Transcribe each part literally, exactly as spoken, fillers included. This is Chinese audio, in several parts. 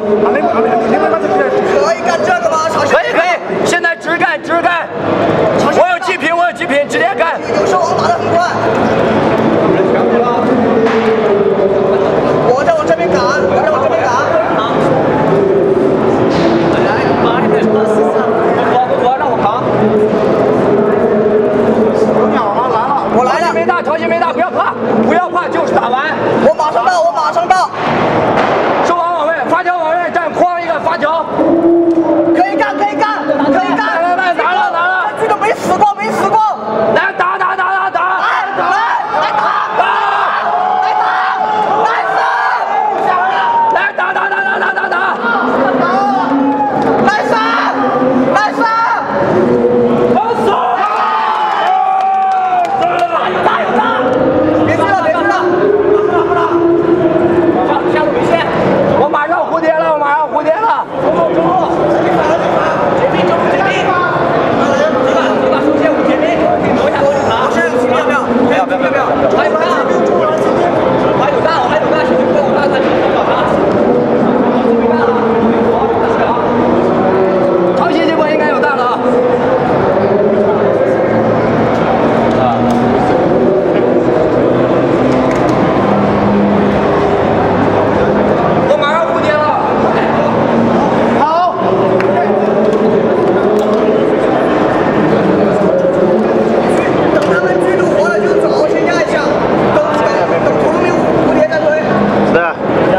可以干这个吗？可以可以，现在直干直干。我有极品，我有极品，直接干。 有时候我打得很快。我在往这边赶，我在往这边赶。来，妈的，不错不错，让我扛。有鸟吗？来了，我来了。没大，条件没大，不要怕，不要怕，就是打完。我马上到，我马上到。收网往位，发条往位站，框一个发条。可以干，可以干，可以干。来来来，打了打了。这个没死过，没死过。来打打打打打。来来来打打。来打，来死。来打打打打打打打。来死，来死。好死。有打有打。别去了别去了。好了好了。下路没线。我马上蝴蝶了，我马上蝴蝶了。中路中路。绝壁中路绝壁。这个这个首先五绝壁，可以挪一下挪一下。我是有不要不要不要不要不要。还有大，还有大，我还有大，兄弟们，我大他就不搞啥。没大了，长期这波应该有大了啊。啊。我马上蝴蝶了。好。等他们剧毒活了就走，先压一下。等等图没有蝴蝶再推。是的。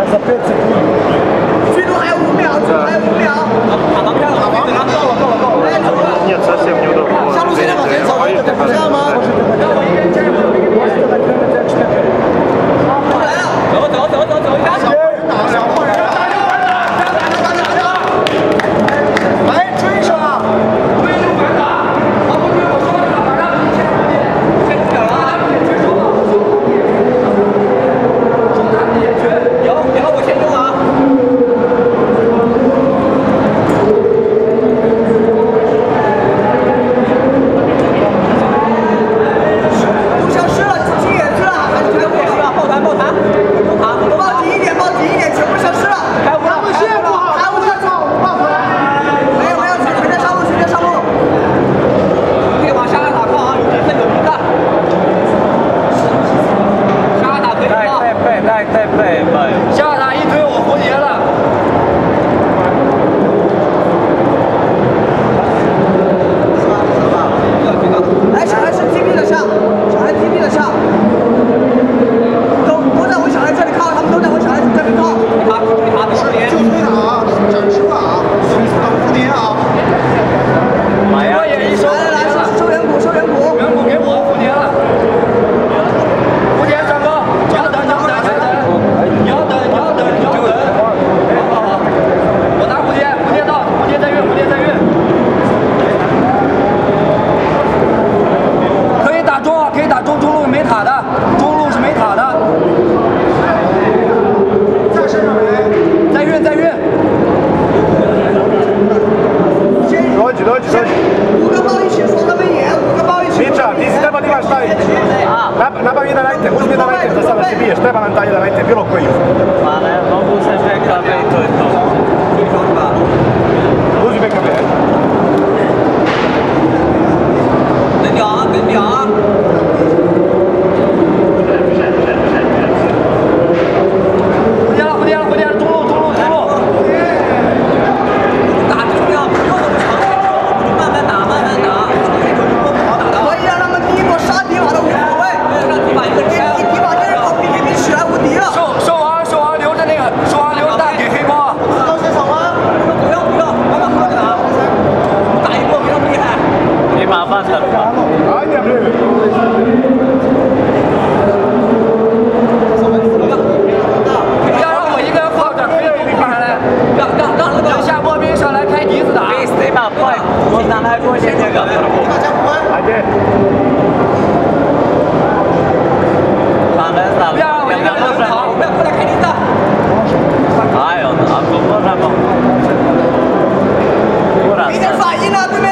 剧毒还有五秒，剧毒还有五秒。打盲票了，打盲票了，够了够了。哎，走了。你车先牛的。下路现在往前走，不这样吗？让我一个人加油，一个人加油。来了，走走走走走，加小。打小破人。打就完了，打打打打打。来追上，追就反打。好，不追我说这个，马上先先出点了啊！追手了，中他们也去，以后以后我先用啊。都消失了，进野去了，还是这个不是吧？抱团抱团，抱紧一点，抱紧一点，全部消失了。开无了，开无了，开无了，抱团。没有没有，全全在上路，全在上路。可以往下拉打靠啊，有名分有名的。下拉打可以靠。带背带带背背。下拉打一推我蝴蝶了。来，小孩是 T P 的上，小孩 T P 的上，都都在往小孩这里靠，他们都在往小孩这边靠。他他的视野就推他啊，整吃了啊，等蝴蝶啊。妈呀！来来来，收远古，收远古，远古给我蝴蝶了。蝴蝶上高，你要等，你要等，你要等，你要等，你要等，你要等。好好好，我拿蝴蝶，蝴蝶到，蝴蝶在运，蝴蝶在运。可以打中啊，可以打中，中路没塔的，中路是没塔的。在身上没？在运，在运。多几多几多几。五个包一起说他们演，五个包一起。Minchia, ti si devono lasciare. La, la partita davanti, poi davanti, sta la C P, Stefano taglia davanti, più lo qui. Ma non usa il capello e tutto. Usi per capello. 能屌啊，能屌啊！蝴蝶了，蝴蝶了，蝴蝶了，中路，中路，中路。打重要，不用那么长线，慢慢打，慢慢打。可以让他们第一波杀敌法的无所谓，让敌法一个人，敌法这人靠 P K P 起来无敌了。兽兽王，兽王留着那个，兽王留着大给黑光。到现场吗？不用不用，慢慢喝着打。打一波没那么厉害。没麻烦的。不要让我一个人放着，非要一个上来，让让让那个下波兵上来开笛子打。谁把快？我拿来过先这个。不要让我一个人跑，不要过来开笛子。哎呦，那不不那不。没点反应呢，对面。